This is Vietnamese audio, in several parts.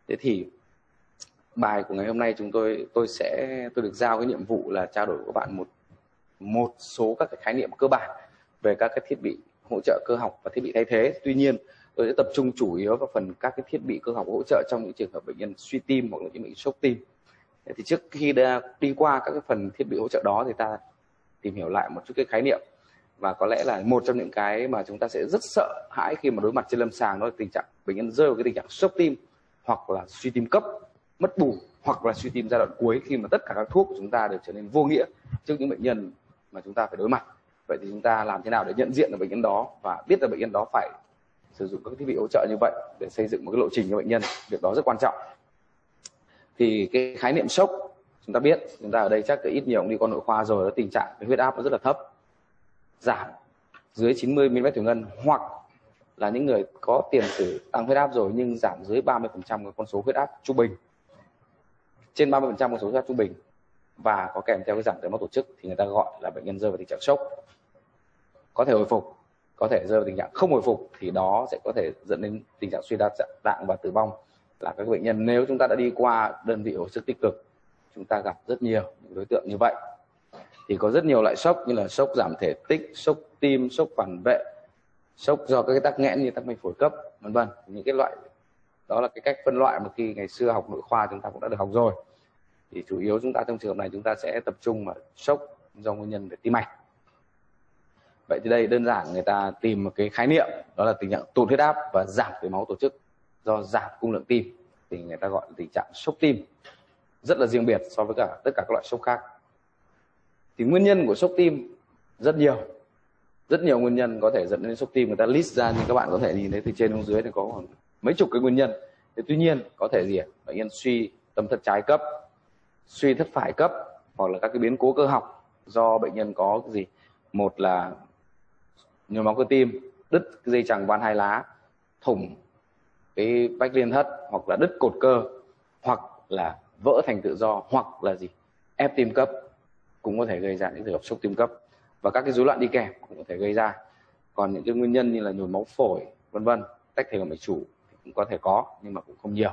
Thế thì bài của ngày hôm nay tôi được giao cái nhiệm vụ là trao đổi với các bạn một số các cái khái niệm cơ bản về các cái thiết bị hỗ trợ cơ học và thiết bị thay thế. Tuy nhiên tôi sẽ tập trung chủ yếu vào phần các cái thiết bị cơ học hỗ trợ trong những trường hợp bệnh nhân suy tim hoặc là những bệnh sốc tim. Thì trước khi đi qua các cái phần thiết bị hỗ trợ đó thì ta tìm hiểu lại một chút cái khái niệm, và có lẽ là một trong những cái mà chúng ta sẽ rất sợ hãi khi mà đối mặt trên lâm sàng đó là tình trạng bệnh nhân rơi vào cái tình trạng sốc tim hoặc là suy tim cấp, mất bù, hoặc là suy tim giai đoạn cuối, khi mà tất cả các thuốc của chúng ta đều trở nên vô nghĩa trước những bệnh nhân mà chúng ta phải đối mặt. Vậy thì chúng ta làm thế nào để nhận diện được bệnh nhân đó và biết là bệnh nhân đó phải sử dụng các thiết bị hỗ trợ như vậy để xây dựng một cái lộ trình cho bệnh nhân? Việc đó rất quan trọng. Thì cái khái niệm sốc chúng ta biết, chúng ta ở đây chắc ít nhiều cũng đi qua nội khoa rồi, đó tình trạng cái huyết áp nó rất là thấp, giảm dưới 90 mm thủy ngân, hoặc là những người có tiền sử tăng huyết áp rồi nhưng giảm dưới 30% cái con số huyết áp trung bình, trên 30% con số huyết áp trung bình, và có kèm theo cái giảm chảy máu tổ chức, thì người ta gọi là bệnh nhân rơi vào tình trạng sốc. Có thể hồi phục, có thể rơi vào tình trạng không hồi phục, thì đó sẽ có thể dẫn đến tình trạng suy đa tạng và tử vong. Là các bệnh nhân, nếu chúng ta đã đi qua đơn vị hồi sức tích cực, chúng ta gặp rất nhiều những đối tượng như vậy. Thì có rất nhiều loại sốc như là sốc giảm thể tích, sốc tim, sốc phản vệ, sốc do các cái tắc nghẽn như tắc mạch phổi cấp, vân vân. Những cái loại đó là cái cách phân loại mà khi ngày xưa học nội khoa chúng ta cũng đã được học rồi. Thì chủ yếu chúng ta trong trường hợp này chúng ta sẽ tập trung vào sốc do nguyên nhân về tim mạch. Vậy thì đây đơn giản người ta tìm một cái khái niệm, đó là tình trạng tụt huyết áp và giảm cái máu tổ chức do giảm cung lượng tim, thì người ta gọi là tình trạng sốc tim, rất là riêng biệt so với tất cả các loại sốc khác. Thì nguyên nhân của sốc tim rất nhiều nguyên nhân có thể dẫn đến sốc tim. Người ta list ra, nhưng các bạn có thể nhìn thấy từ trên xuống dưới thì có khoảng mấy chục cái nguyên nhân. Thì tuy nhiên có thể gì bệnh nhân suy tâm thất trái cấp, suy thất phải cấp, hoặc là các cái biến cố cơ học do bệnh nhân có cái gì, một là nhồi máu cơ tim, đứt cái dây chằng van hai lá, thủng cái vách liên thất, hoặc là đứt cột cơ, hoặc là vỡ thành tự do, hoặc là gì, ép tim cấp cũng có thể gây ra những trường hợp sốc tim cấp, và các cái rối loạn đi kèm cũng có thể gây ra. Còn những cái nguyên nhân như là nhồi máu phổi, vân vân, tách thể động mạch chủ cũng có thể có, nhưng mà cũng không nhiều.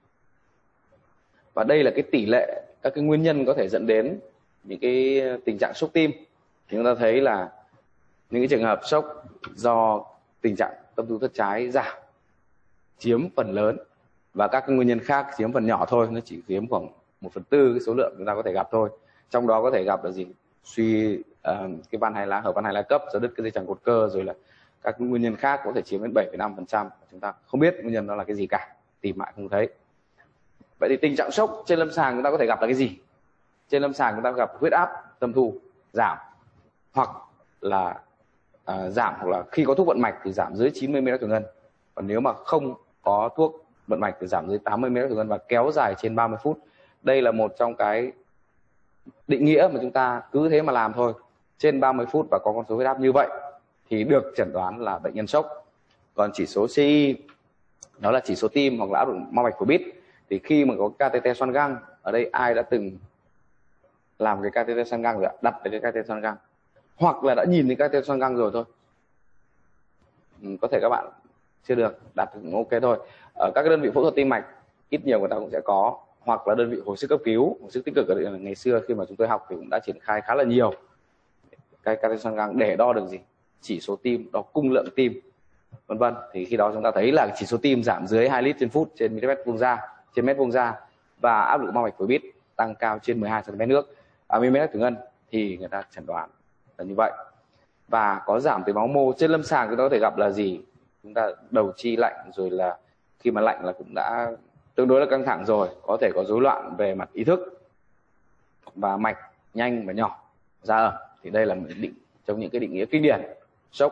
Và đây là cái tỷ lệ các cái nguyên nhân có thể dẫn đến những cái tình trạng sốc tim. Thì chúng ta thấy là những cái trường hợp sốc do tình trạng tâm thu thất trái giảm chiếm phần lớn, và các cái nguyên nhân khác chiếm phần nhỏ thôi, nó chỉ chiếm khoảng 1/4 cái số lượng chúng ta có thể gặp thôi. Trong đó có thể gặp là gì, suy cái van hai lá, hở van hai lá cấp do đứt cái dây chằng cột cơ, rồi là các nguyên nhân khác có thể chiếm đến 7,5%. Chúng ta không biết nguyên nhân đó là cái gì cả, tìm mãi không thấy. Vậy thì tình trạng sốc trên lâm sàng chúng ta có thể gặp là cái gì? Trên lâm sàng chúng ta gặp huyết áp tâm thu giảm, hoặc là giảm, hoặc là khi có thuốc vận mạch thì giảm dưới 90 mm thủy ngân. Còn nếu mà không có thuốc vận mạch thì giảm dưới 80 mm thủy ngân và kéo dài trên 30 phút. Đây là một trong cái định nghĩa mà chúng ta cứ thế mà làm thôi. Trên 30 phút và có con số huyết áp như vậy thì được chẩn đoán là bệnh nhân sốc. Còn chỉ số CI, đó là chỉ số tim hoặc là áp lực mau mạch phổi bít, thì khi mà có catheter xoăn găng, ở đây ai đã từng làm cái catheter xoăn găng rồi ạ? Đặt cái catheter xoăn găng, hoặc là đã nhìn thấy catheter xoăn găng rồi thôi. Có thể các bạn chưa được đặt cũng ok thôi. Ở các cái đơn vị phẫu thuật tim mạch ít nhiều người ta cũng sẽ có, hoặc là đơn vị hồi sức cấp cứu, hồi sức tích cực ở đây, ngày xưa khi mà chúng tôi học thì cũng đã triển khai khá là nhiều cái catheter xoăn găng để đo được gì, chỉ số tim, đo cung lượng tim, vân vân. Thì khi đó chúng ta thấy là chỉ số tim giảm dưới 2 lít trên phút trên mét vuông da, và áp lực mau mạch phổi bít tăng cao trên 12 cm nước, mm thủy ngân, thì người ta chẩn đoán là như vậy. Và có giảm tế máu mô. Trên lâm sàng chúng ta có thể gặp là gì, chúng ta đầu chi lạnh, rồi là khi mà lạnh là cũng đã tương đối là căng thẳng rồi, có thể có rối loạn về mặt ý thức và mạch nhanh và nhỏ ra ở. Thì đây là trong những cái định nghĩa kinh điển sốc.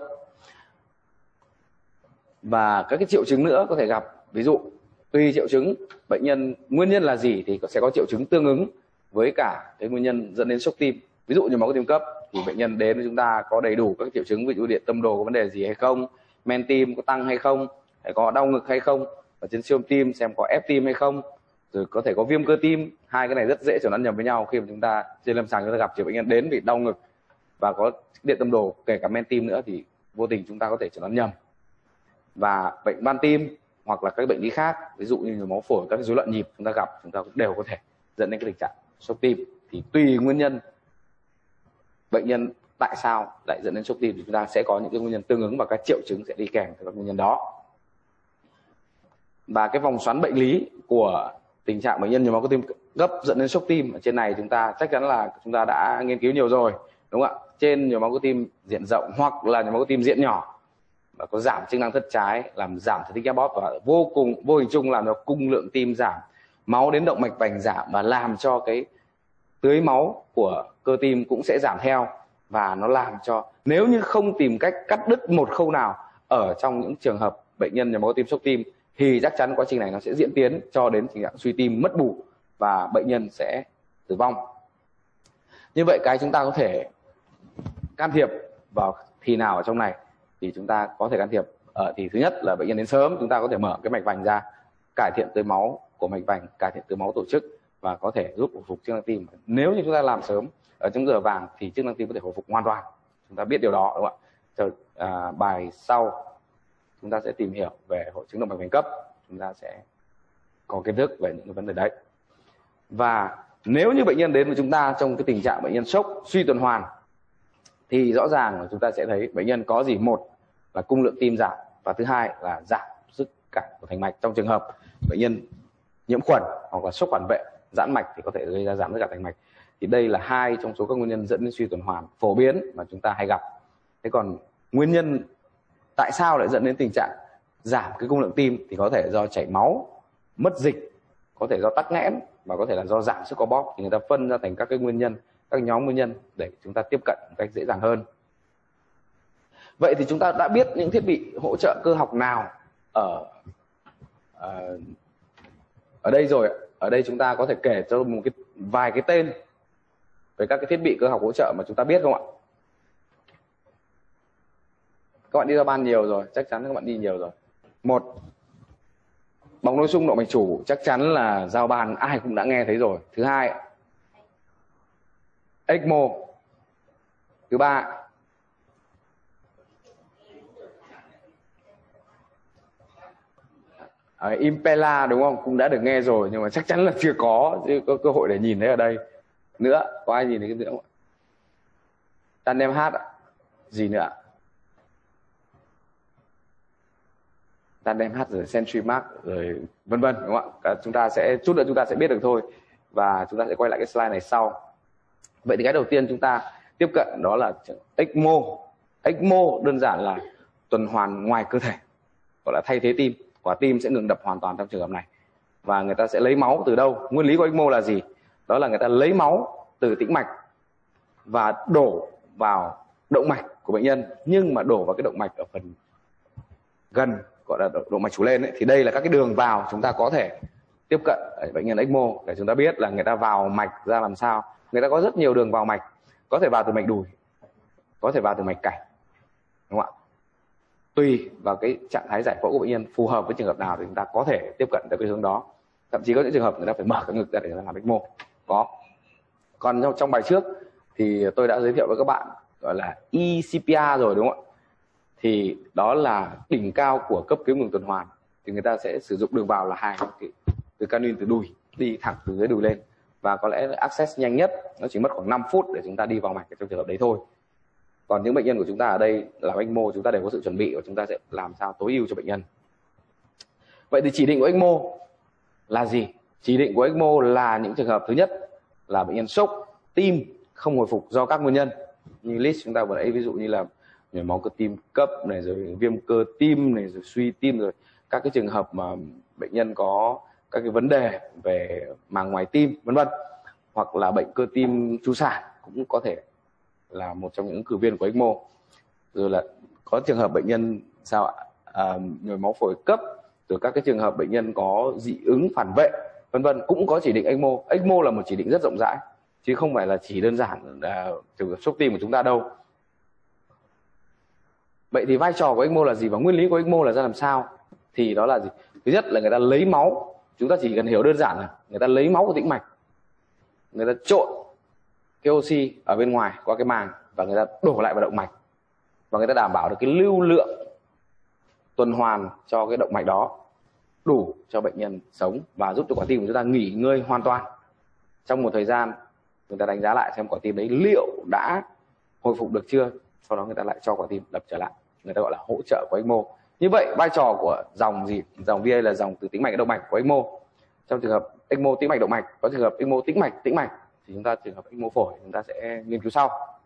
Và các cái triệu chứng nữa có thể gặp, ví dụ tùy triệu chứng bệnh nhân nguyên nhân là gì thì sẽ có triệu chứng tương ứng với cả cái nguyên nhân dẫn đến sốc tim. Ví dụ như máu cơ tim cấp thì bệnh nhân đến với chúng ta có đầy đủ các triệu chứng, ví dụ điện tâm đồ có vấn đề gì hay không, men tim có tăng hay không, hay có đau ngực hay không, ở trên siêu âm tim xem có ép tim hay không, rồi có thể có viêm cơ tim. Hai cái này rất dễ chẩn đoán nhầm với nhau khi mà chúng ta trên lâm sàng chúng ta gặp trường bệnh nhân đến vì đau ngực và có điện tâm đồ kể cả men tim nữa, thì vô tình chúng ta có thể chẩn đoán nhầm. Và bệnh van tim hoặc là các bệnh lý khác, ví dụ như nhồi máu phổi, các rối loạn nhịp chúng ta gặp, chúng ta đều có thể dẫn đến cái tình trạng sốc tim. Thì tùy nguyên nhân bệnh nhân tại sao lại dẫn đến sốc tim thì chúng ta sẽ có những cái nguyên nhân tương ứng và các triệu chứng sẽ đi kèm theo các nguyên nhân đó. Và cái vòng xoắn bệnh lý của tình trạng bệnh nhân nhồi máu cơ tim gấp dẫn đến sốc tim ở trên này chúng ta chắc chắn là chúng ta đã nghiên cứu nhiều rồi, đúng không ạ? Trên nhồi máu cơ tim diện rộng hoặc là nhồi máu cơ tim diện nhỏ và có giảm chức năng thất trái, làm giảm thể tích ép bóp và vô hình chung làm cho cung lượng tim giảm, máu đến động mạch vành giảm và làm cho cái tưới máu của cơ tim cũng sẽ giảm theo. Và nó làm cho nếu như không tìm cách cắt đứt một khâu nào ở trong những trường hợp bệnh nhân nhồi máu cơ tim sốc tim thì chắc chắn quá trình này nó sẽ diễn tiến cho đến tình trạng suy tim mất bù và bệnh nhân sẽ tử vong. Như vậy cái chúng ta có thể can thiệp vào thì nào ở trong này thì chúng ta có thể can thiệp ở thì thứ nhất là bệnh nhân đến sớm, chúng ta có thể mở cái mạch vành ra, cải thiện tưới máu của mạch vành, cải thiện tưới máu tổ chức và có thể giúp hồi phục chức năng tim. Nếu như chúng ta làm sớm ở trong giờ vàng thì chức năng tim có thể hồi phục hoàn toàn, chúng ta biết điều đó, đúng không ạ? Bài sau chúng ta sẽ tìm hiểu về hội chứng động mạch vành cấp, chúng ta sẽ có kiến thức về những cái vấn đề đấy. Và nếu như bệnh nhân đến với chúng ta trong cái tình trạng bệnh nhân sốc suy tuần hoàn thì rõ ràng là chúng ta sẽ thấy bệnh nhân có gì, một là cung lượng tim giảm và thứ hai là giảm sức cản của thành mạch. Trong trường hợp bệnh nhân nhiễm khuẩn hoặc là sốc phản vệ giãn mạch thì có thể gây ra giảm sức cản thành mạch. Thì đây là hai trong số các nguyên nhân dẫn đến suy tuần hoàn phổ biến mà chúng ta hay gặp. Thế còn nguyên nhân tại sao lại dẫn đến tình trạng giảm cái cung lượng tim thì có thể do chảy máu, mất dịch, có thể do tắc nghẽn và có thể là do giảm sức co bóp. Thì người ta phân ra thành các cái nguyên nhân, các nhóm nguyên nhân để chúng ta tiếp cận một cách dễ dàng hơn. Vậy thì chúng ta đã biết những thiết bị hỗ trợ cơ học nào ở đây rồi. Ở đây chúng ta có thể kể cho một vài cái tên về các cái thiết bị cơ học hỗ trợ mà chúng ta biết không ạ? Các bạn đi ra ban nhiều rồi, chắc chắn các bạn đi nhiều rồi. Một, bóng nối xung động mạch chủ, chắc chắn là giao ban ai cũng đã nghe thấy rồi. Thứ hai, ECMO. Thứ ba, Impella, đúng không? Cũng đã được nghe rồi nhưng mà chắc chắn là chưa có cơ hội để nhìn thấy ở đây nữa. Có ai nhìn thấy cái nữa không ạ? Tandem H ạ. Gì nữa ạ? Tandem H rồi CenturyMark rồi vân vân, đúng không ạ? Chúng ta sẽ chút nữa chúng ta sẽ biết được thôi và chúng ta sẽ quay lại cái slide này sau. Vậy thì cái đầu tiên chúng ta tiếp cận đó là ECMO. ECMO đơn giản là tuần hoàn ngoài cơ thể, gọi là thay thế tim. Quả tim sẽ ngừng đập hoàn toàn trong trường hợp này. Và người ta sẽ lấy máu từ đâu? Nguyên lý của ECMO là gì? Đó là người ta lấy máu từ tĩnh mạch và đổ vào động mạch của bệnh nhân, nhưng mà đổ vào cái động mạch ở phần gần, gọi là động mạch chủ lên ấy. Thì đây là các cái đường vào chúng ta có thể tiếp cận bệnh nhân ECMO để chúng ta biết là người ta vào mạch ra làm sao. Người ta có rất nhiều đường vào mạch, có thể vào từ mạch đùi, có thể vào từ mạch cảnh, đúng không ạ? Tùy vào cái trạng thái giải phẫu của bệnh nhân phù hợp với trường hợp nào thì chúng ta có thể tiếp cận tới cái hướng đó. Thậm chí có những trường hợp người ta phải mở cái ngực ra để làm ECMO. Có. Còn trong bài trước thì tôi đã giới thiệu với các bạn gọi là eCPR rồi, đúng không ạ? Thì đó là đỉnh cao của cấp cứu ngừng tuần hoàn. Thì người ta sẽ sử dụng đường vào là hai cái từ canuyên từ đùi đi thẳng từ dưới đùi lên, và có lẽ access nhanh nhất nó chỉ mất khoảng 5 phút để chúng ta đi vào mạch trong trường hợp đấy thôi. Còn những bệnh nhân của chúng ta ở đây làm ECMO chúng ta đều có sự chuẩn bị và chúng ta sẽ làm sao tối ưu cho bệnh nhân. Vậy thì chỉ định của ECMO là gì? Chỉ định của ECMO là những trường hợp thứ nhất là bệnh nhân sốc tim không hồi phục do các nguyên nhân như list chúng ta vừa nãy, ví dụ như là nhồi máu cơ tim cấp này, rồi viêm cơ tim này, rồi suy tim, rồi các cái trường hợp mà bệnh nhân có các cái vấn đề về màng ngoài tim vân vân, hoặc là bệnh cơ tim chu sản cũng có thể là một trong những ứng cử viên của ECMO. Rồi là có trường hợp bệnh nhân nhồi máu phổi cấp, rồi các cái trường hợp bệnh nhân có dị ứng phản vệ vân vân cũng có chỉ định ECMO. ECMO là một chỉ định rất rộng rãi chứ không phải là chỉ đơn giản trường hợp sốc tim của chúng ta đâu. Vậy thì vai trò của ECMO là gì và nguyên lý của ECMO là ra làm sao? Thì đó là gì? Thứ nhất là người ta lấy máu, chúng ta chỉ cần hiểu đơn giản là người ta lấy máu của tĩnh mạch, người ta trộn cái oxy ở bên ngoài qua cái màng và người ta đổ lại vào động mạch, và người ta đảm bảo được cái lưu lượng tuần hoàn cho cái động mạch đó. đủ cho bệnh nhân sống và giúp cho quả tim của chúng ta nghỉ ngơi hoàn toàn. Trong một thời gian người ta đánh giá lại xem quả tim đấy liệu đã hồi phục được chưa, sau đó người ta lại cho quả tim đập trở lại, người ta gọi là hỗ trợ của ECMO. Như vậy vai trò của dòng VA là dòng từ tĩnh mạch đến động mạch của ECMO. Trong trường hợp ECMO tĩnh mạch động mạch, có trường hợp ECMO tĩnh mạch thì chúng ta trường hợp ECMO phổi chúng ta sẽ nghiên cứu sau.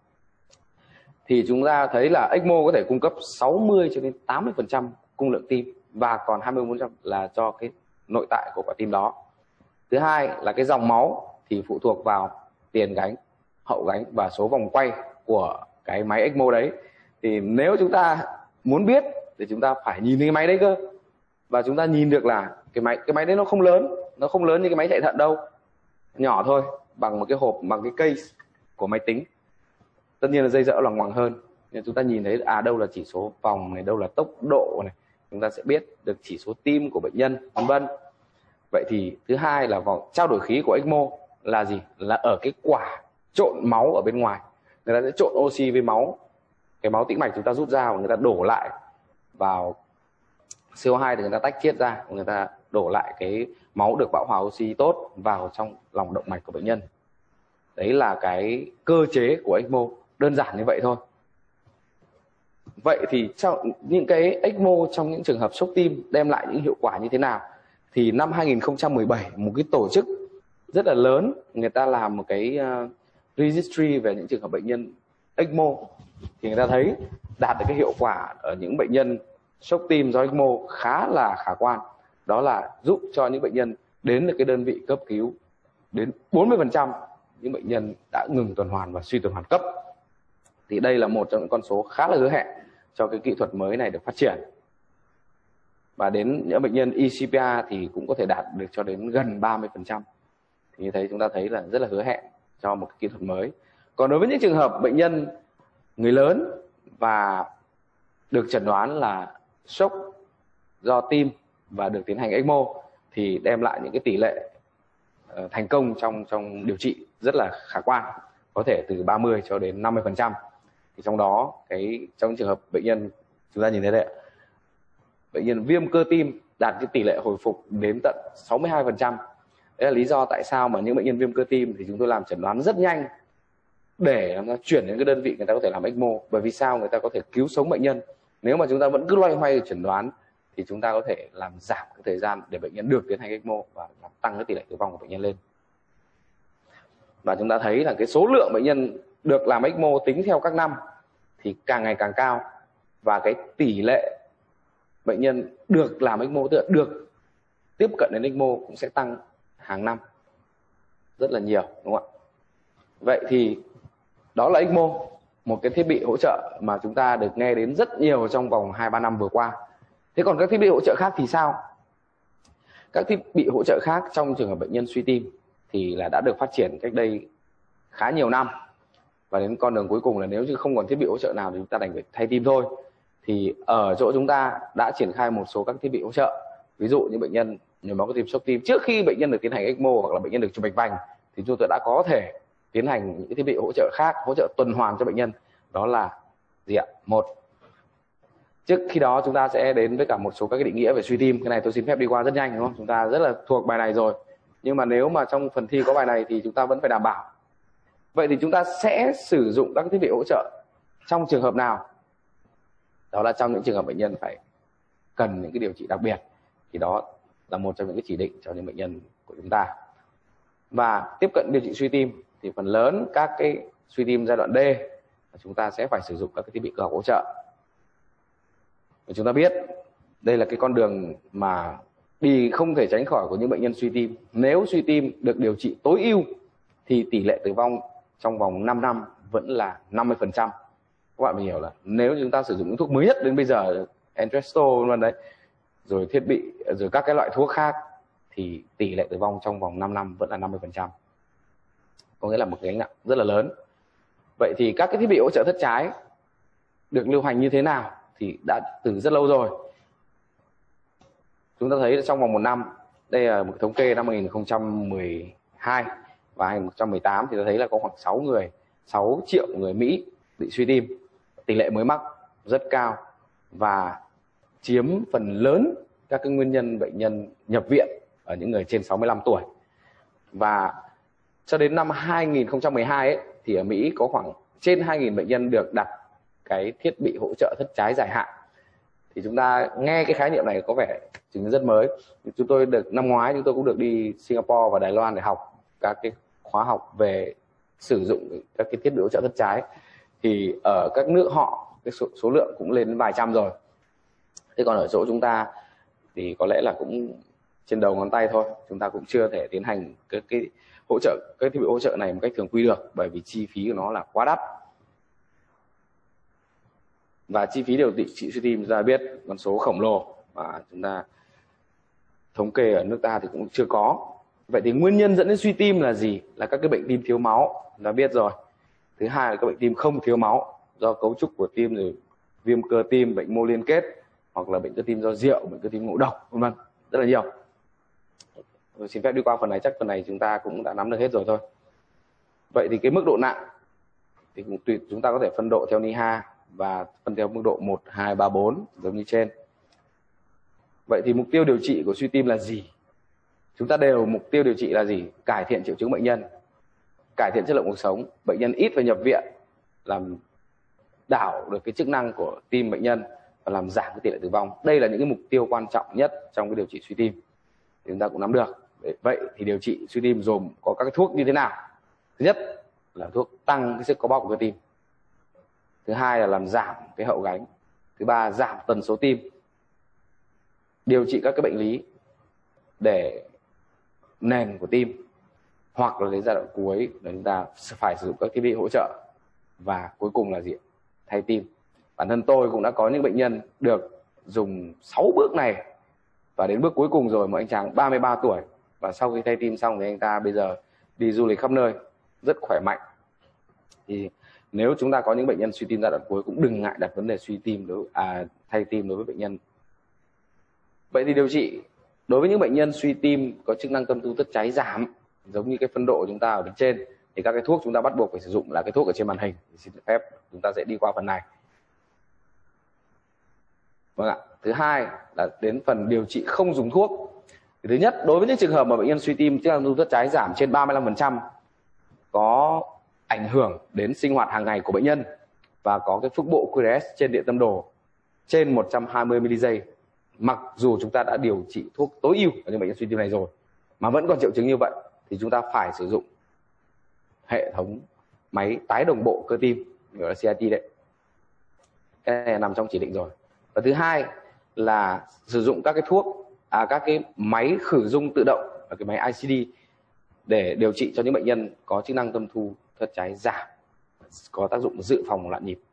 Thì chúng ta thấy là ECMO có thể cung cấp 60 cho đến 80% cung lượng tim và còn 20% là cho cái nội tại của quả tim đó. Thứ hai là cái dòng máu thì phụ thuộc vào tiền gánh, hậu gánh và số vòng quay của cái máy ECMO đấy. Thì nếu chúng ta muốn biết thì chúng ta phải nhìn thấy cái máy đấy cơ. Và chúng ta nhìn được là cái máy đấy nó không lớn như cái máy chạy thận đâu. Nhỏ thôi, bằng một cái hộp, bằng cái case của máy tính. Tất nhiên là dây dỡ loằng ngoằng hơn, nhưng chúng ta nhìn thấy đâu là chỉ số vòng này, đâu là tốc độ này, chúng ta sẽ biết được chỉ số tim của bệnh nhân, vân vân. Vậy thì thứ hai là vòng trao đổi khí của ECMO là gì? Là ở cái quả trộn máu ở bên ngoài. Người ta sẽ trộn oxy với máu, cái máu tĩnh mạch chúng ta rút ra và người ta đổ lại vào CO2 thì người ta tách chiết ra, người ta đổ lại cái máu được bão hòa oxy tốt vào trong lòng động mạch của bệnh nhân. Đấy là cái cơ chế của ECMO, đơn giản như vậy thôi. Vậy thì trong những cái ECMO trong những trường hợp sốc tim đem lại những hiệu quả như thế nào? Thì năm 2017, một cái tổ chức rất là lớn, người ta làm một cái registry về những trường hợp bệnh nhân ECMO, thì người ta thấy đạt được cái hiệu quả ở những bệnh nhân sốc tim do ECMO khá là khả quan. Đó là giúp cho những bệnh nhân đến được cái đơn vị cấp cứu đến 40% những bệnh nhân đã ngừng tuần hoàn và suy tuần hoàn cấp. Thì đây là một trong những con số khá là hứa hẹn cho cái kỹ thuật mới này được phát triển. Và đến những bệnh nhân eCPR thì cũng có thể đạt được cho đến gần 30%. Thì như thế chúng ta thấy là rất là hứa hẹn cho một cái kỹ thuật mới. Còn đối với những trường hợp bệnh nhân người lớn và được chẩn đoán là sốc do tim và được tiến hành ECMO thì đem lại những cái tỷ lệ thành công trong điều trị rất là khả quan, có thể từ 30 cho đến 50%. Thì trong đó trong trường hợp bệnh nhân chúng ta nhìn thấy đấy, bệnh nhân viêm cơ tim đạt cái tỷ lệ hồi phục đến tận 62%. Đấy là lý do tại sao mà những bệnh nhân viêm cơ tim thì chúng tôi làm chẩn đoán rất nhanh để nó chuyển đến cái đơn vị người ta có thể làm ECMO. Bởi vì sao? Người ta có thể cứu sống bệnh nhân. Nếu mà chúng ta vẫn cứ loay hoay chẩn đoán thì chúng ta có thể làm giảm cái thời gian để bệnh nhân được tiến hành ECMO và làm tăng cái tỷ lệ tử vong của bệnh nhân lên. Và chúng ta thấy là cái số lượng bệnh nhân được làm ECMO tính theo các năm thì càng ngày càng cao, và cái tỷ lệ bệnh nhân được làm ECMO, tức là được tiếp cận đến ECMO cũng sẽ tăng hàng năm rất là nhiều, đúng không ạ? Vậy thì đó là ECMO, một cái thiết bị hỗ trợ mà chúng ta được nghe đến rất nhiều trong vòng 2-3 năm vừa qua. Thế còn các thiết bị hỗ trợ khác thì sao? Các thiết bị hỗ trợ khác trong trường hợp bệnh nhân suy tim thì là đã được phát triển cách đây khá nhiều năm. Và đến con đường cuối cùng là nếu như không còn thiết bị hỗ trợ nào thì chúng ta đành phải thay tim thôi. Thì ở chỗ chúng ta đã triển khai một số các thiết bị hỗ trợ. Ví dụ như bệnh nhân nhồi máu cơ tim, sốc tim, trước khi bệnh nhân được tiến hành ECMO hoặc là bệnh nhân được chụp mạch vành thì chúng tôi đã có thể tiến hành những thiết bị hỗ trợ khác, hỗ trợ tuần hoàn cho bệnh nhân. Đó là gì ạ? Một, trước khi đó chúng ta sẽ đến với cả một số các cái định nghĩa về suy tim. Cái này tôi xin phép đi qua rất nhanh, đúng không? Chúng ta rất là thuộc bài này rồi. Nhưng mà nếu mà trong phần thi có bài này thì chúng ta vẫn phải đảm bảo. Vậy thì chúng ta sẽ sử dụng các thiết bị hỗ trợ trong trường hợp nào? Đó là trong những trường hợp bệnh nhân phải cần những cái điều trị đặc biệt, thì đó là một trong những cái chỉ định cho những bệnh nhân của chúng ta. Và tiếp cận điều trị suy tim thì phần lớn các cái suy tim giai đoạn D chúng ta sẽ phải sử dụng các cái thiết bị cơ học hỗ trợ. Và chúng ta biết đây là cái con đường mà đi không thể tránh khỏi của những bệnh nhân suy tim. Nếu suy tim được điều trị tối ưu thì tỷ lệ tử vong trong vòng 5 năm vẫn là 50%. Các bạn phải hiểu là nếu chúng ta sử dụng những thuốc mới nhất đến bây giờ, Entresto luôn đấy, rồi thiết bị, rồi các cái loại thuốc khác, thì tỷ lệ tử vong trong vòng 5 năm vẫn là 50%. Có nghĩa là một cái gánh nặng rất là lớn. Vậy thì các cái thiết bị hỗ trợ thất trái được lưu hành như thế nào thì đã từ rất lâu rồi. Chúng ta thấy trong vòng 1 năm, đây là một thống kê năm 2012 và 2018 thì ta thấy là có khoảng 6 triệu người Mỹ bị suy tim. Tỷ lệ mới mắc rất cao và chiếm phần lớn các cái nguyên nhân bệnh nhân nhập viện ở những người trên 65 tuổi. Và cho đến năm 2012 ấy, thì ở Mỹ có khoảng trên 2.000 bệnh nhân được đặt cái thiết bị hỗ trợ thất trái dài hạn. Thì chúng ta nghe cái khái niệm này có vẻ chừng rất mới. Chúng tôi được năm ngoái chúng tôi cũng được đi Singapore và Đài Loan để học các cái khóa học về sử dụng các cái thiết bị hỗ trợ thất trái. Thì ở các nước họ cái số lượng cũng lên đến vài trăm rồi. Thế còn ở chỗ chúng ta thì có lẽ là cũng trên đầu ngón tay thôi, chúng ta cũng chưa thể tiến hành cái hỗ trợ, cái thiết bị hỗ trợ này một cách thường quy được, bởi vì chi phí của nó là quá đắt. Và chi phí điều trị suy tim chúng ta biết con số khổng lồ và chúng ta thống kê ở nước ta thì cũng chưa có. Vậy thì nguyên nhân dẫn đến suy tim là gì? Là các cái bệnh tim thiếu máu, chúng ta biết rồi. Thứ hai là các bệnh tim không thiếu máu do cấu trúc của tim, rồi viêm cơ tim, bệnh mô liên kết, hoặc là bệnh cơ tim do rượu, bệnh cơ tim ngộ độc, vân vân, rất là nhiều. Tôi xin phép đi qua phần này, chắc phần này chúng ta cũng đã nắm được hết rồi thôi. Vậy thì cái mức độ nặng thì cũng tùy, chúng ta có thể phân độ theo NIHA và phân theo mức độ 1, 2, 3, 4 giống như trên. Vậy thì mục tiêu điều trị của suy tim là gì? Chúng ta đều mục tiêu điều trị là gì? Cải thiện triệu chứng bệnh nhân, cải thiện chất lượng cuộc sống, bệnh nhân ít phải nhập viện, làm đảo được cái chức năng của tim bệnh nhân và làm giảm cái tỷ lệ tử vong. Đây là những cái mục tiêu quan trọng nhất trong cái điều trị suy tim. Thì chúng ta cũng nắm được. Vậy thì điều trị suy tim gồm có các cái thuốc như thế nào? Thứ nhất là thuốc tăng cái sức co bóp của cơ tim. Thứ hai là làm giảm cái hậu gánh. Thứ ba giảm tần số tim. Điều trị các cái bệnh lý để nền của tim, hoặc là đến giai đoạn cuối là chúng ta phải sử dụng các thiết bị hỗ trợ. Và cuối cùng là gì? Thay tim. Bản thân tôi cũng đã có những bệnh nhân được dùng 6 bước này và đến bước cuối cùng rồi, một anh chàng 33 tuổi, và sau khi thay tim xong thì anh ta bây giờ đi du lịch khắp nơi, rất khỏe mạnh. Thì nếu chúng ta có những bệnh nhân suy tim giai đoạn cuối cũng đừng ngại đặt vấn đề suy tim thay tim đối với bệnh nhân. Vậy thì điều trị đối với những bệnh nhân suy tim có chức năng tâm thu thất trái giảm, giống như cái phân độ chúng ta ở bên trên, thì các cái thuốc chúng ta bắt buộc phải sử dụng là cái thuốc ở trên màn hình. Thì xin phép chúng ta sẽ đi qua phần này. Vâng ạ. Thứ hai là đến phần điều trị không dùng thuốc. Thì thứ nhất, đối với những trường hợp mà bệnh nhân suy tim chức năng tâm thu thất trái giảm trên 35%, có ảnh hưởng đến sinh hoạt hàng ngày của bệnh nhân và có cái phức bộ QRS trên điện tâm đồ trên 120 mJ, mặc dù chúng ta đã điều trị thuốc tối ưu ở những bệnh nhân suy tim này rồi mà vẫn còn triệu chứng như vậy, thì chúng ta phải sử dụng hệ thống máy tái đồng bộ cơ tim, gọi là CIT đấy. Cái này nằm trong chỉ định rồi. Và thứ hai là sử dụng các cái thuốc, các cái máy khử rung tự động, là cái máy ICD, để điều trị cho những bệnh nhân có chức năng tâm thu thất trái giảm, có tác dụng dự phòng loạn nhịp.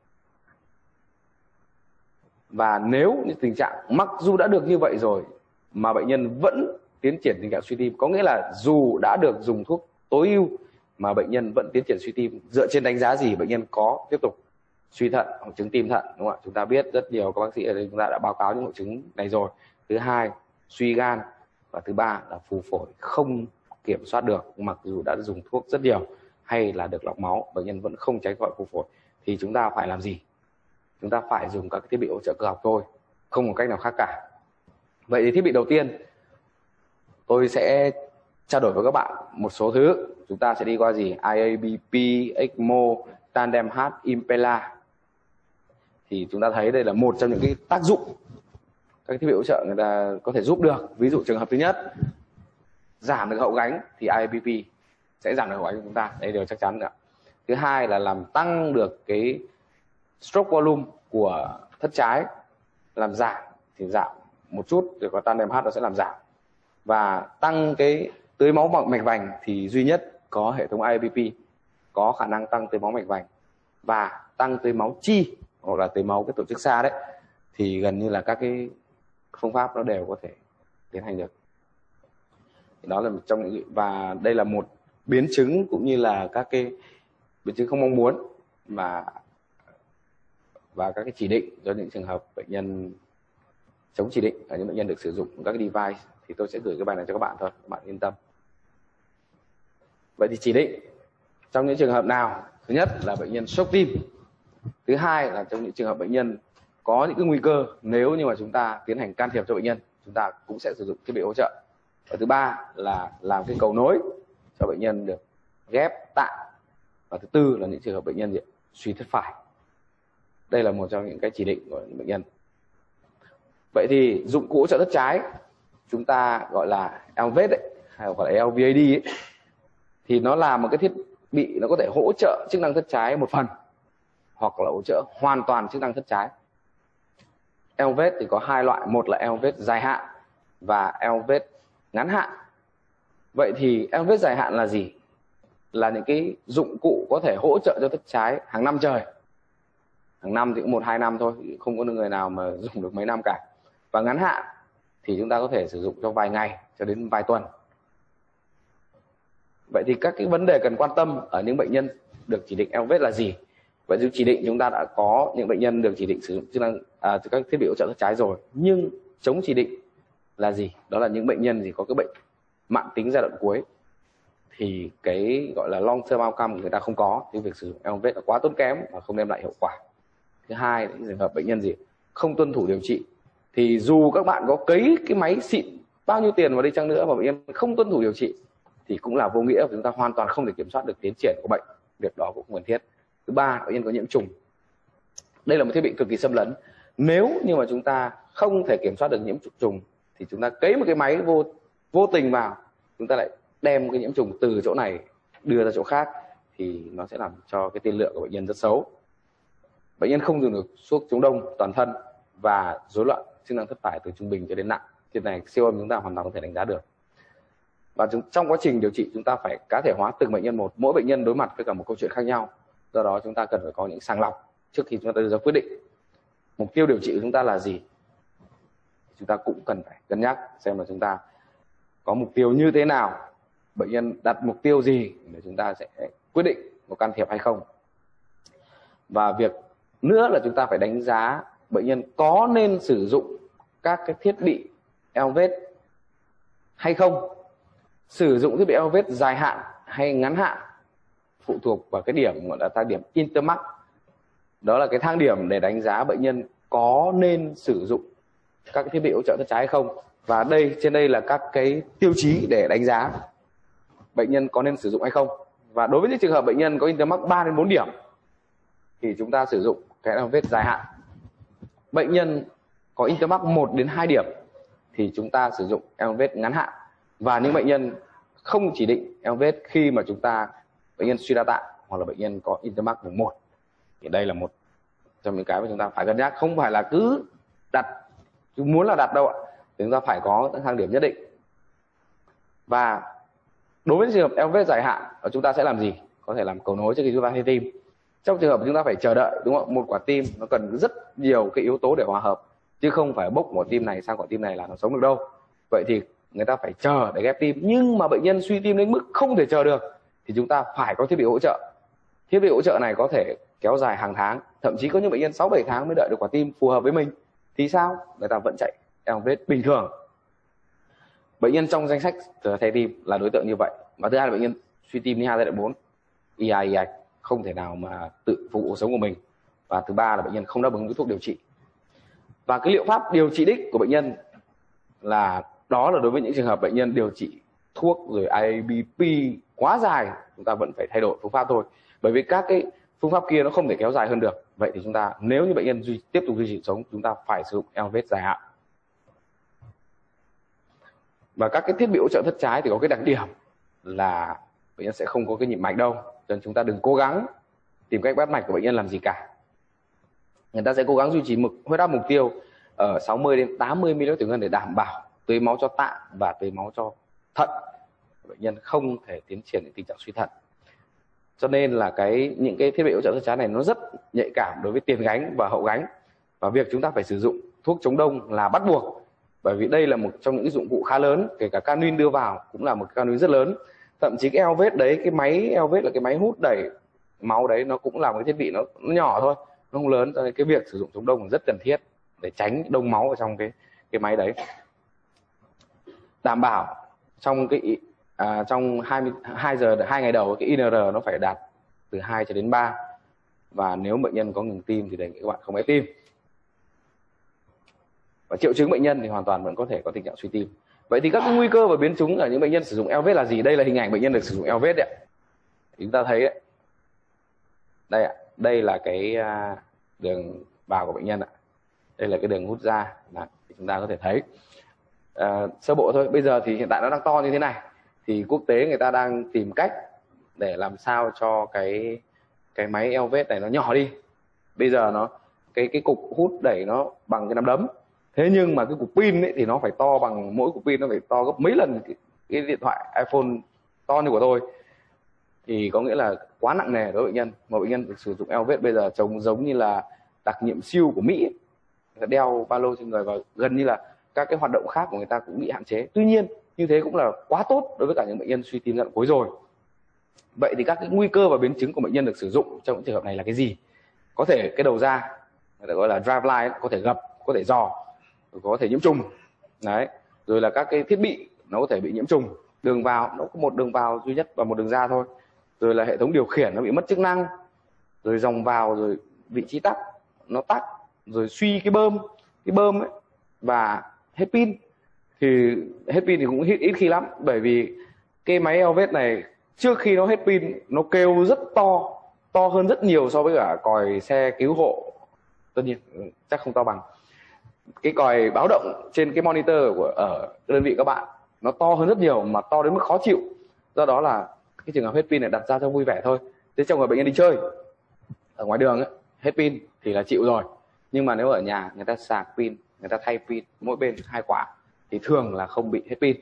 Và nếu như tình trạng mặc dù đã được như vậy rồi mà bệnh nhân vẫn tiến triển tình trạng suy tim, có nghĩa là dù đã được dùng thuốc tối ưu mà bệnh nhân vẫn tiến triển suy tim, dựa trên đánh giá gì? Bệnh nhân có tiếp tục suy thận hoặc chứng tim thận, đúng không ạ? Chúng ta biết rất nhiều các bác sĩ ở đây chúng ta đã báo cáo những hội chứng này rồi. Thứ hai, suy gan, và thứ ba là phù phổi không kiểm soát được, mặc dù đã dùng thuốc rất nhiều hay là được lọc máu, bệnh nhân vẫn không tránh khỏi phù phổi. Thì chúng ta phải làm gì? Chúng ta phải dùng các thiết bị hỗ trợ cơ học thôi, không có cách nào khác cả. Vậy thì thiết bị đầu tiên tôi sẽ trao đổi với các bạn một số thứ. Chúng ta sẽ đi qua gì? IABP, ECMO, Tandem Heart, Impella. Thì chúng ta thấy đây là một trong những cái tác dụng các thiết bị hỗ trợ người ta có thể giúp được. Ví dụ trường hợp thứ nhất, giảm được hậu gánh thì IABP sẽ giảm được hậu gánh của chúng ta, đây điều chắc chắn cả. Thứ hai là làm tăng được cái stroke volume của thất trái, làm giảm thì giảm một chút, rồi có Tandem Heart nó sẽ làm giảm. Và tăng cái tưới máu mạch vành thì duy nhất có hệ thống IABP có khả năng tăng tưới máu mạch vành, và tăng tưới máu chi hoặc là tưới máu cái tổ chức xa đấy, thì gần như là các cái phương pháp nó đều có thể tiến hành được. Đó là một trong những, và đây là một biến chứng cũng như là các cái biến chứng không mong muốn và các cái chỉ định cho những trường hợp bệnh nhân chống chỉ định ở những bệnh nhân được sử dụng các cái device, thì tôi sẽ gửi cái bài này cho các bạn thôi, các bạn yên tâm. Vậy thì chỉ định trong những trường hợp nào? Thứ nhất là bệnh nhân sốc tim. Thứ hai là trong những trường hợp bệnh nhân có những cái nguy cơ nếu như mà chúng ta tiến hành can thiệp cho bệnh nhân. chúng ta cũng sẽ sử dụng thiết bị hỗ trợ. Và thứ ba là làm cái cầu nối cho bệnh nhân được ghép tạng. Và thứ tư là những trường hợp bệnh nhân suy thất phải. Đây là một trong những cái chỉ định của những bệnh nhân. Vậy thì dụng cụ hỗ trợ thất trái chúng ta gọi là LVAD hay gọi là LVAD ấy, thì nó là một cái thiết bị nó có thể hỗ trợ chức năng thất trái một phần hoặc là hỗ trợ hoàn toàn chức năng thất trái. LVAD thì có hai loại, một là LVAD dài hạn và LVAD ngắn hạn. Vậy thì LVAD dài hạn là gì? Là những cái dụng cụ có thể hỗ trợ cho thất trái hàng năm trời. Hàng năm thì cũng 1-2 năm thôi, không có người nào mà dùng được mấy năm cả. Và ngắn hạn thì chúng ta có thể sử dụng cho vài ngày cho đến vài tuần. Vậy thì các cái vấn đề cần quan tâm ở những bệnh nhân được chỉ định LVAD là gì? Vậy thì chỉ định chúng ta đã có những bệnh nhân được chỉ định sử dụng chức năng các thiết bị hỗ trợ thất trái rồi. Nhưng chống chỉ định là gì? Đó là những bệnh nhân gì có cái bệnh mãn tính giai đoạn cuối thì cái gọi là long term outcome của người ta không có, thì việc sử dụng LVAD là quá tốn kém và không đem lại hiệu quả. Thứ hai là những trường hợp bệnh nhân gì không tuân thủ điều trị, thì dù các bạn có cấy cái máy xịn bao nhiêu tiền vào đây chăng nữa mà bệnh nhân không tuân thủ điều trị thì cũng là vô nghĩa, và chúng ta hoàn toàn không thể kiểm soát được tiến triển của bệnh. Việc đó cũng không cần thiết. Thứ ba, bệnh nhân có nhiễm trùng. Đây là một thiết bị cực kỳ xâm lấn. Nếu như mà chúng ta không thể kiểm soát được nhiễm trùng thì chúng ta cấy một cái máy vô tình vào, chúng ta lại đem cái nhiễm trùng từ chỗ này đưa ra chỗ khác thì nó sẽ làm cho cái tiên lượng của bệnh nhân rất xấu. Bệnh nhân không dùng được thuốc chống đông toàn thân và rối loạn chức năng thất phải từ trung bình cho đến nặng. Thì này siêu âm chúng ta hoàn toàn có thể đánh giá được. Và trong quá trình điều trị chúng ta phải cá thể hóa từng bệnh nhân một. Mỗi bệnh nhân đối mặt với cả một câu chuyện khác nhau. Do đó chúng ta cần phải có những sàng lọc trước khi chúng ta đưa ra quyết định. Mục tiêu điều trị của chúng ta là gì? Chúng ta cũng cần phải cân nhắc xem là chúng ta có mục tiêu như thế nào, bệnh nhân đặt mục tiêu gì để chúng ta sẽ quyết định có can thiệp hay không. Và việc nữa là chúng ta phải đánh giá bệnh nhân có nên sử dụng các cái thiết bị LVAD hay không. Sử dụng thiết bị LVAD dài hạn hay ngắn hạn phụ thuộc vào cái điểm gọi là thang điểm Intermax. Đó là cái thang điểm để đánh giá bệnh nhân có nên sử dụng các cái thiết bị hỗ trợ thất trái hay không. Và trên đây là các cái tiêu chí để đánh giá bệnh nhân có nên sử dụng hay không. Và đối với những trường hợp bệnh nhân có Intermax 3-4 điểm thì chúng ta sử dụng cái LVAD dài hạn. Bệnh nhân có Intermax 1-2 điểm thì chúng ta sử dụng LVAD ngắn hạn. Và những bệnh nhân không chỉ định LVAD khi mà bệnh nhân suy đa tạng hoặc là bệnh nhân có Intermax 1 thì đây là một trong những cái mà chúng ta phải cân nhắc. Không phải là cứ đặt, chúng muốn là đặt đâu ạ, chúng ta phải có các thang điểm nhất định. Và đối với trường hợp LVAD dài hạn chúng ta sẽ làm gì? Có thể làm cầu nối trước khi chúng ta thay tim. Trong trường hợp chúng ta phải chờ đợi, đúng không? Một quả tim nó cần rất nhiều cái yếu tố để hòa hợp, chứ không phải bốc quả tim này sang quả tim này là nó sống được đâu. Vậy thì người ta phải chờ để ghép tim. Nhưng mà bệnh nhân suy tim đến mức không thể chờ được thì chúng ta phải có thiết bị hỗ trợ. Thiết bị hỗ trợ này có thể kéo dài hàng tháng, thậm chí có những bệnh nhân 6-7 tháng mới đợi được quả tim phù hợp với mình. Thì sao? Người ta vẫn chạy LVAD bình thường. Bệnh nhân trong danh sách thay tim là đối tượng như vậy. Và thứ hai là bệnh nhân suy tim giai đoạn 4, IAIAC, không thể nào mà tự phục vụ cuộc sống của mình. Và thứ ba là bệnh nhân không đáp ứng với thuốc điều trị. Và cái liệu pháp điều trị đích của bệnh nhân đó là đối với những trường hợp bệnh nhân điều trị thuốc rồi IABP quá dài, chúng ta vẫn phải thay đổi phương pháp thôi. Bởi vì các cái phương pháp kia nó không thể kéo dài hơn được. Vậy thì chúng ta, nếu như bệnh nhân tiếp tục duy trì sống, chúng ta phải sử dụng LVAD dài hạn. Và các cái thiết bị hỗ trợ thất trái thì có cái đặc điểm là bệnh nhân sẽ không có cái nhịp mạch đâu. Cho nên chúng ta đừng cố gắng tìm cách bắt mạch của bệnh nhân làm gì cả. Người ta sẽ cố gắng duy trì huyết áp mục tiêu ở 60-80 ml/h để đảm bảo tưới máu cho tạng và tưới máu cho thận. Bệnh nhân không thể tiến triển đến tình trạng suy thận. Cho nên là những cái thiết bị hỗ trợ thất trái này nó rất nhạy cảm đối với tiền gánh và hậu gánh. Và việc chúng ta phải sử dụng thuốc chống đông là bắt buộc. Bởi vì đây là một trong những dụng cụ khá lớn, kể cả cannula đưa vào cũng là một cannula rất lớn. Thậm chí cái LVAD đấy, cái máy LVAD là cái máy hút đẩy máu đấy, nó cũng là một cái thiết bị nó nhỏ thôi, nó không lớn. Cho nên cái việc sử dụng chống đông rất cần thiết để tránh đông máu ở trong cái máy đấy. Đảm bảo trong 22 giờ 2 ngày đầu cái INR nó phải đạt từ 2 cho đến 3. Và nếu bệnh nhân có ngừng tim thì đề nghị các bạn không ép tim. và triệu chứng bệnh nhân thì hoàn toàn vẫn có thể có tình trạng suy tim. Vậy thì các cái nguy cơ và biến chứng ở những bệnh nhân sử dụng Elevate là gì? Đây là hình ảnh bệnh nhân được sử dụng Elevate đấy. Chúng ta thấy đấy. Đây ạ, đây là cái đường vào của bệnh nhân ạ. Đây là cái đường hút ra, chúng ta có thể thấy. Sơ bộ thôi, bây giờ thì hiện tại nó đang to như thế này. Thì quốc tế người ta đang tìm cách để làm sao cho cái máy Elevate này nó nhỏ đi. Bây giờ nó cái cục hút đẩy nó bằng cái nắm đấm. Thế nhưng mà cái cục pin ấy thì nó phải to bằng, mỗi cục pin nó phải to gấp mấy lần cái điện thoại iPhone to như của tôi. Thì có nghĩa là quá nặng nề đối với bệnh nhân. Mà bệnh nhân được sử dụng Elevate bây giờ trông giống như là đặc nhiệm siêu của Mỹ ấy. Người ta đeo ba lô trên người và gần như là các cái hoạt động khác của người ta cũng bị hạn chế. Tuy nhiên như thế cũng là quá tốt đối với cả những bệnh nhân suy tim giai đoạn cuối rồi. Vậy thì các cái nguy cơ và biến chứng của bệnh nhân được sử dụng trong những trường hợp này là cái gì? Có thể cái đầu ra, người ta gọi là driveline, có thể gập, có thể giò, có thể nhiễm trùng. Đấy. Rồi là các cái thiết bị nó có thể bị nhiễm trùng. Đường vào nó có một đường vào duy nhất và một đường ra thôi. Rồi là hệ thống điều khiển nó bị mất chức năng. Rồi dòng vào, rồi vị trí tắc nó tắc, rồi suy cái bơm ấy, và hết pin. Thì hết pin thì cũng ít khi lắm, bởi vì cái máy Elevate này trước khi nó hết pin nó kêu rất to hơn rất nhiều so với cả còi xe cứu hộ. Tất nhiên chắc không to bằng. Cái còi báo động trên cái monitor ở đơn vị các bạn nó to hơn rất nhiều, mà to đến mức khó chịu. Do đó là cái trường hợp hết pin này đặt ra cho vui vẻ thôi. Thế trong người bệnh nhân đi chơi ở ngoài đường ấy, hết pin thì là chịu rồi. Nhưng mà nếu ở nhà người ta sạc pin, người ta thay pin mỗi bên 2 quả thì thường là không bị hết pin.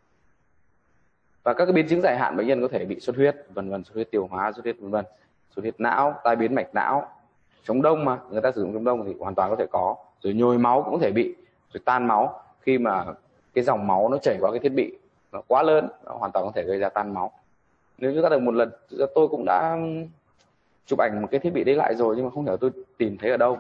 Và các cái biến chứng dài hạn bệnh nhân có thể bị xuất huyết, vân vân, xuất huyết tiêu hóa, xuất huyết vân vân, xuất huyết não, tai biến mạch não, chống đông, mà người ta sử dụng chống đông thì hoàn toàn có thể có. Rồi nhồi máu cũng có thể bị, rồi tan máu khi mà cái dòng máu nó chảy qua cái thiết bị nó quá lớn, nó hoàn toàn có thể gây ra tan máu. Nếu chúng ta được một lần, tôi cũng đã chụp ảnh một cái thiết bị đấy lại rồi, nhưng mà không hiểu tôi tìm thấy ở đâu.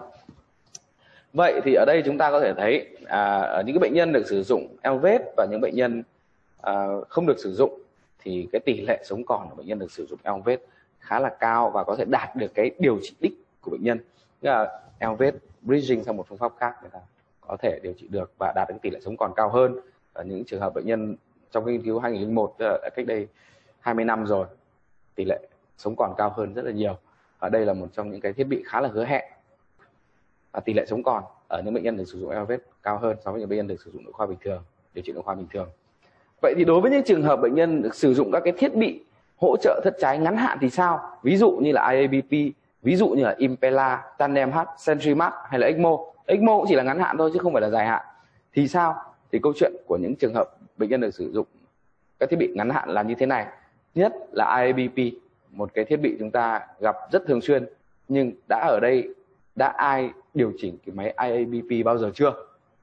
Vậy thì ở đây chúng ta có thể thấy ở những cái bệnh nhân được sử dụng Elevate và những bệnh nhân không được sử dụng thì cái tỷ lệ sống còn của bệnh nhân được sử dụng Elevate khá là cao và có thể đạt được cái điều trị đích của bệnh nhân. Tức là Elevate bridging sang một phương pháp khác, người ta có thể điều trị được và đạt được tỷ lệ sống còn cao hơn. Ở những trường hợp bệnh nhân trong nghiên cứu 2001, cách đây 20 năm rồi, tỷ lệ sống còn cao hơn rất là nhiều. Ở đây là một trong những cái thiết bị khá là hứa hẹn. Tỷ lệ sống còn ở những bệnh nhân được sử dụng Elevate cao hơn so với những bệnh nhân được sử dụng nội khoa bình thường, điều trị nội khoa bình thường. Vậy thì đối với những trường hợp bệnh nhân được sử dụng các cái thiết bị hỗ trợ thất trái ngắn hạn thì sao? Ví dụ như là IABP, ví dụ như là Impella, Tandem H, CentriMax hay là ECMO. ECMO cũng chỉ là ngắn hạn thôi chứ không phải là dài hạn. Thì sao? Thì câu chuyện của những trường hợp bệnh nhân được sử dụng các thiết bị ngắn hạn là như thế này. Nhất là IABP, một cái thiết bị chúng ta gặp rất thường xuyên, nhưng ở đây đã ai điều chỉnh cái máy IABP bao giờ chưa?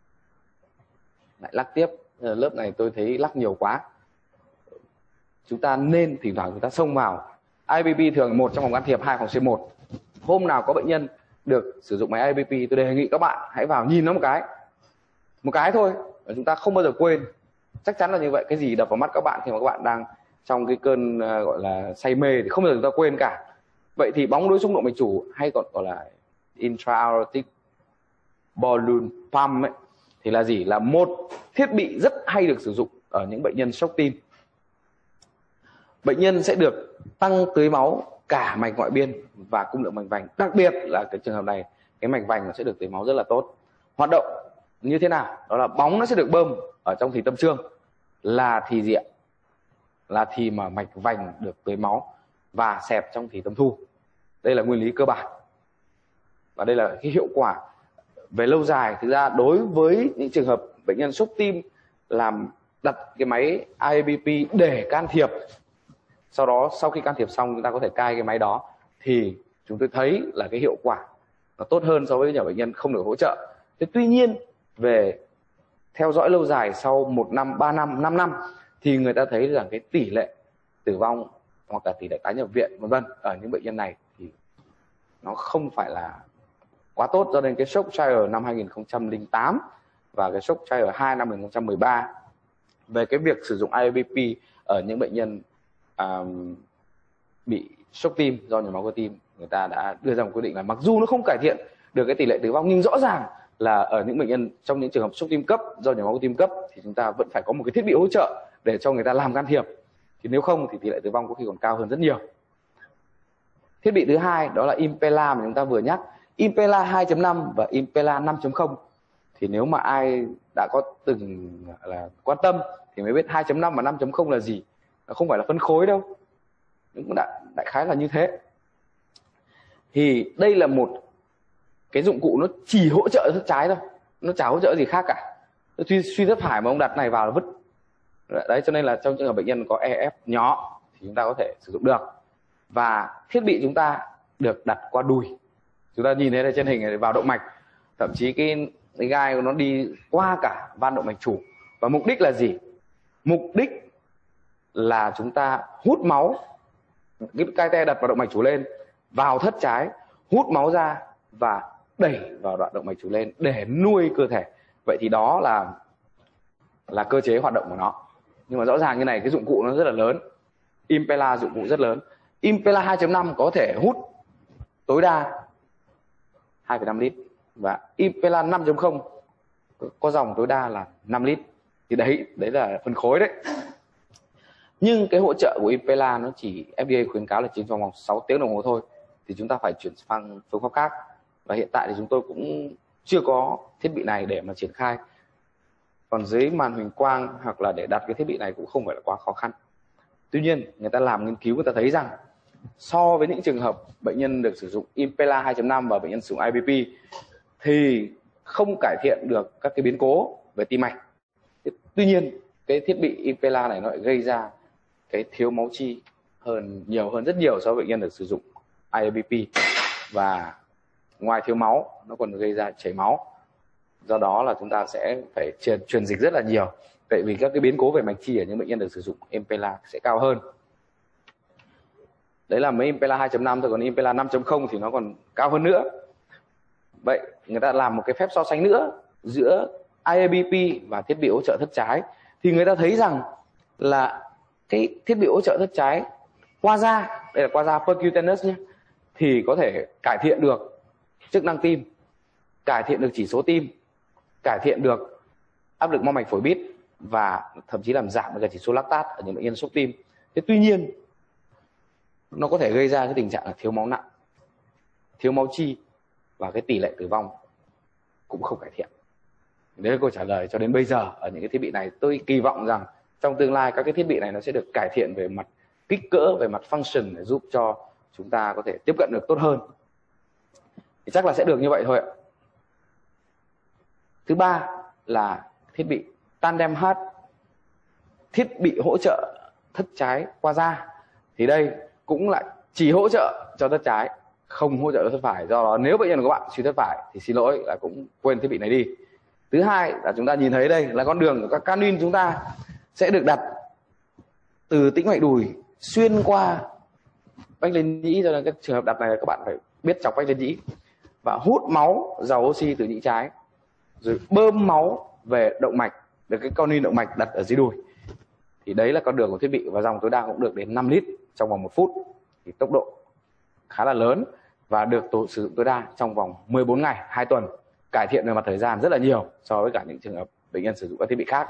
Lại lắc tiếp, lớp này tôi thấy lắc nhiều quá. Chúng ta nên thỉnh thoảng chúng ta xông vào. IABP thường một trong phòng can thiệp, 2 phòng C1. Hôm nào có bệnh nhân được sử dụng máy IABP, tôi đề nghị các bạn hãy vào nhìn nó một cái thôi, và chúng ta không bao giờ quên. Chắc chắn là như vậy. Cái gì đập vào mắt các bạn khi mà các bạn đang trong cái cơn gọi là say mê thì không bao giờ chúng ta quên cả. Vậy thì bóng đối xung động mạch chủ, hay còn gọi là intra-aortic balloon pump ấy, thì là gì? Là một thiết bị rất hay được sử dụng ở những bệnh nhân sốc tim. Bệnh nhân sẽ được tăng tưới máu cả mạch ngoại biên và cung lượng mạch vành. Đặc biệt là cái trường hợp này, cái mạch vành nó sẽ được tưới máu rất là tốt. Hoạt động như thế nào? Đó là bóng nó sẽ được bơm ở trong thùy tâm xương, là thì gì ạ? Là thì mà mạch vành được tưới máu và xẹp trong thùy tâm thu. Đây là nguyên lý cơ bản. Và đây là cái hiệu quả về lâu dài. Thực ra đối với những trường hợp bệnh nhân sốc tim đặt cái máy IABP để can thiệp, sau đó sau khi can thiệp xong chúng ta có thể cai cái máy đó, thì chúng tôi thấy là cái hiệu quả nó tốt hơn so với những bệnh nhân không được hỗ trợ. Thế tuy nhiên về theo dõi lâu dài sau 1 năm, 3 năm, 5 năm thì người ta thấy rằng cái tỷ lệ tử vong hoặc là tỷ lệ tái nhập viện vân vân ở những bệnh nhân này thì nó không phải là quá tốt. Cho nên cái Shock Trial năm 2008 và cái Shock Trial 2 năm 2013 về cái việc sử dụng IABP ở những bệnh nhân bị sốc tim do nhồi máu cơ tim, người ta đã đưa ra một quyết định là mặc dù nó không cải thiện được cái tỷ lệ tử vong, nhưng rõ ràng là ở những bệnh nhân trong những trường hợp sốc tim cấp do nhồi máu tim cấp thì chúng ta vẫn phải có một cái thiết bị hỗ trợ để cho người ta làm can thiệp, thì nếu không thì tỷ lệ tử vong có khi còn cao hơn rất nhiều. Thiết bị thứ hai đó là Impella mà chúng ta vừa nhắc, Impella 2.5 và Impella 5.0. Thì nếu mà ai đã có từng là quan tâm thì mới biết 2.5 và 5.0 là gì. Nó không phải là phân khối đâu, nhưng cũng đại khái là như thế. Thì đây là một cái dụng cụ nó chỉ hỗ trợ thất trái thôi, nó chả hỗ trợ gì khác cả. Nó suy thất phải mà ông đặt này vào là vứt. Đấy, cho nên là trong trường hợp bệnh nhân có EF nhỏ thì chúng ta có thể sử dụng được. Và thiết bị chúng ta được đặt qua đùi. Chúng ta nhìn thấy là trên hình này vào động mạch, thậm chí cái gai của nó đi qua cả van động mạch chủ. Và mục đích là gì? Mục đích là chúng ta hút máu, cái catheter đặt vào động mạch chủ lên, vào thất trái, hút máu ra và đẩy vào đoạn động mạch chủ lên để nuôi cơ thể. Vậy thì đó là cơ chế hoạt động của nó. Nhưng mà rõ ràng như này, cái dụng cụ nó rất là lớn. Impella dụng cụ rất lớn. Impella 2.5 có thể hút tối đa 2,5 lít và Impella 5.0 có dòng tối đa là 5 lít. Thì đấy là phân khối đấy. Nhưng cái hỗ trợ của Impella nó chỉ FDA khuyến cáo là chỉ trong vòng 6 tiếng đồng hồ thôi, thì chúng ta phải chuyển sang phương pháp khác. Và hiện tại thì chúng tôi cũng chưa có thiết bị này để mà triển khai. Còn dưới màn huỳnh quang hoặc là để đặt cái thiết bị này cũng không phải là quá khó khăn. Tuy nhiên người ta làm nghiên cứu, người ta thấy rằng so với những trường hợp bệnh nhân được sử dụng Impella 2.5 và bệnh nhân sử dụng IBP thì không cải thiện được các cái biến cố về tim mạch. Tuy nhiên cái thiết bị Impella này nó lại gây ra cái thiếu máu chi nhiều hơn rất nhiều so với bệnh nhân được sử dụng IBP. Và ngoài thiếu máu nó còn gây ra chảy máu. Do đó là chúng ta sẽ phải truyền dịch rất là nhiều. Vậy vì các cái biến cố về mạch chi ở những bệnh nhân được sử dụng Impella sẽ cao hơn. Đấy là mấy Impella 2.5 thôi, còn Impella 5.0 thì nó còn cao hơn nữa. Vậy người ta làm một cái phép so sánh nữa giữa IABP và thiết bị hỗ trợ thất trái, thì người ta thấy rằng là cái thiết bị hỗ trợ thất trái qua da, đây là qua da percutaneous nhé, thì có thể cải thiện được chức năng tim, cải thiện được chỉ số tim, cải thiện được áp lực mau mạch phổi bít và thậm chí làm giảm được chỉ số lactat ở những bệnh nhân sốc tim. Thế tuy nhiên nó có thể gây ra cái tình trạng là thiếu máu nặng, thiếu máu chi và cái tỷ lệ tử vong cũng không cải thiện. Đấy là câu trả lời cho đến bây giờ ở những cái thiết bị này. Tôi kỳ vọng rằng trong tương lai các cái thiết bị này nó sẽ được cải thiện về mặt kích cỡ, về mặt function để giúp cho chúng ta có thể tiếp cận được tốt hơn. Thì chắc là sẽ được như vậy thôi ạ. Thứ ba là thiết bị tandem heart, thiết bị hỗ trợ thất trái qua da. Thì đây cũng lại chỉ hỗ trợ cho thất trái, không hỗ trợ cho thất phải. Do đó nếu bệnh nhân của bạn suy thất phải thì xin lỗi là cũng quên thiết bị này đi. Thứ hai là chúng ta nhìn thấy đây là con đường của các canuyên chúng ta sẽ được đặt từ tĩnh mạch đùi xuyên qua vách lên nhĩ, cho nên các trường hợp đặt này các bạn phải biết chọc vách lên nhĩ và hút máu giàu oxy từ nhĩ trái, rồi bơm máu về động mạch, được cái canuyên động mạch đặt ở dưới đùi. Thì đấy là con đường của thiết bị và dòng tối đa cũng được đến 5 lít trong vòng 1 phút. Thì tốc độ khá là lớn và được sử dụng tối đa trong vòng 14 ngày, 2 tuần, cải thiện về mặt thời gian rất là nhiều so với cả những trường hợp bệnh nhân sử dụng các thiết bị khác.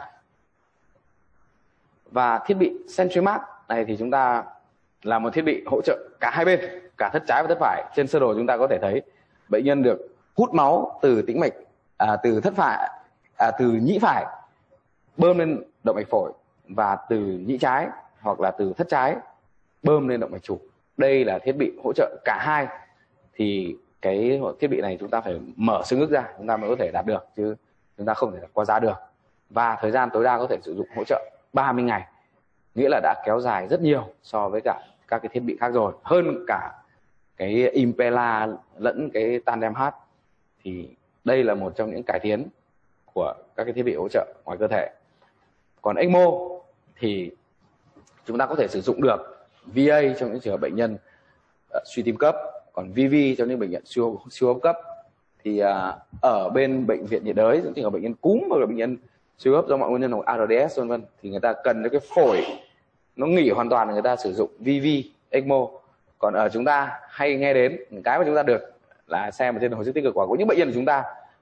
Và thiết bị CentriMax này thì chúng ta là một thiết bị hỗ trợ cả hai bên, cả thất trái và thất phải. Trên sơ đồ chúng ta có thể thấy bệnh nhân được hút máu từ tĩnh mạch từ thất phải từ nhĩ phải bơm lên động mạch phổi, và từ nhĩ trái hoặc là từ thất trái bơm lên động mạch chủ. Đây là thiết bị hỗ trợ cả hai. Thì cái thiết bị này chúng ta phải mở xương ức ra chúng ta mới có thể đạt được, chứ chúng ta không thể đặt qua da được. Và thời gian tối đa có thể sử dụng hỗ trợ 30 ngày, nghĩa là đã kéo dài rất nhiều so với cả các cái thiết bị khác rồi, hơn cả cái Impella lẫn cái tandem heart. Thì đây là một trong những cải tiến của các cái thiết bị hỗ trợ ngoài cơ thể. Còn ECMO thì chúng ta có thể sử dụng được VA trong những trường hợp bệnh nhân suy tim cấp, còn VV cho những bệnh nhân siêu hô hấp cấp. Thì ở bên bệnh viện nhiệt đới, những trường hợp bệnh nhân cúm hoặc là bệnh nhân siêu hấp do mọi nguyên nhân hoặc ARDS vân vân, thì người ta cần cái phổi nó nghỉ hoàn toàn, người ta sử dụng VV ECMO. Còn ở chúng ta hay nghe đến cái mà chúng ta được là xem ở trên hồi sức tích cực của những bệnh nhân của chúng ta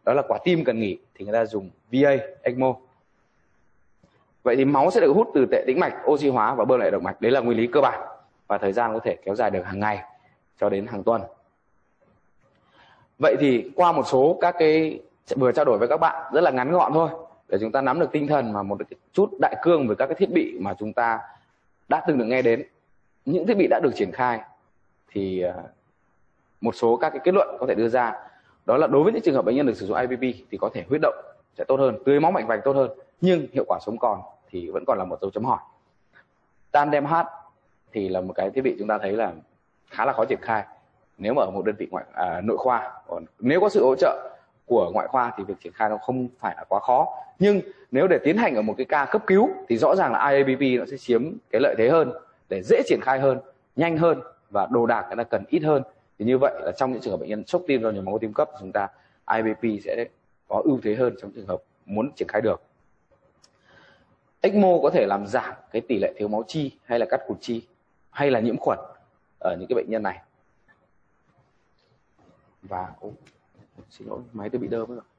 đó là quả tim cần nghỉ thì người ta dùng VA, ECMO. Vậy thì máu sẽ được hút từ tệ tĩnh mạch, oxy hóa và bơm lại động mạch. Đấy là nguyên lý cơ bản và thời gian có thể kéo dài được hàng ngày cho đến hàng tuần. Vậy thì qua một số các cái vừa trao đổi với các bạn rất là ngắn gọn thôi để chúng ta nắm được tinh thần và một chút đại cương về các cái thiết bị mà chúng ta đã từng được nghe đến. Những thiết bị đã được triển khai thì một số các cái kết luận có thể đưa ra đó là đối với những trường hợp bệnh nhân được sử dụng IVP thì có thể huyết động sẽ tốt hơn, tưới máu mạch vành tốt hơn, nhưng hiệu quả sống còn thì vẫn còn là một dấu chấm hỏi. Tandem Heart thì là một cái thiết bị chúng ta thấy là khá là khó triển khai nếu mà ở một đơn vị nội khoa. Còn nếu có sự hỗ trợ của ngoại khoa thì việc triển khai nó không phải là quá khó, nhưng nếu để tiến hành ở một cái ca cấp cứu thì rõ ràng là IABP nó sẽ chiếm cái lợi thế hơn để dễ triển khai hơn, nhanh hơn và đồ đạc người ta cần ít hơn. Thì như vậy là trong những trường hợp bệnh nhân sốc tim do nhồi máu tim cấp, chúng ta IABP sẽ có ưu thế hơn trong trường hợp muốn triển khai được. ECMO có thể làm giảm cái tỷ lệ thiếu máu chi hay là cắt cụt chi hay là nhiễm khuẩn ở những cái bệnh nhân này. Và xin lỗi, máy tôi bị đơ mất rồi.